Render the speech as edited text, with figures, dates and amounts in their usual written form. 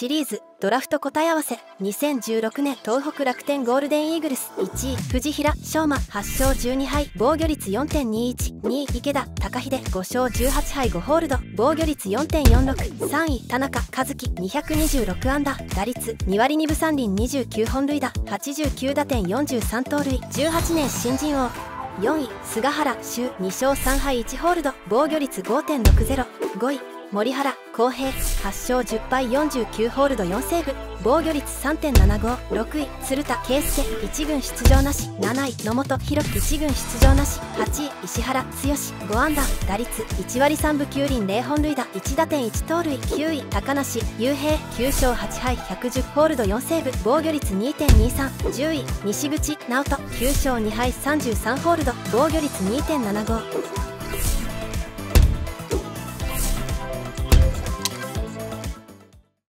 シリーズドラフト答え合わせ。2016年東北楽天ゴールデンイーグルス。1位藤平翔馬8勝12敗防御率 4.21。 2位池田高秀5勝18敗5ホールド防御率 4.46。 3位田中和樹226安打打率2割2分3厘29本塁打89打点43盗塁18年新人王。4位菅原修2勝3敗1ホールド防御率 5.60。 5位森原康平8勝10敗49ホールド4セーブ防御率 3.75。 6位鶴田圭佑1軍出場なし。7位野本弘樹1軍出場なし。8位石原剛5安打打率1割3分9厘0本塁打1打点1盗塁。9位高梨雄平9勝8敗110ホールド4セーブ防御率 2.23。 10位西口直人9勝2敗33ホールド防御率 2.75。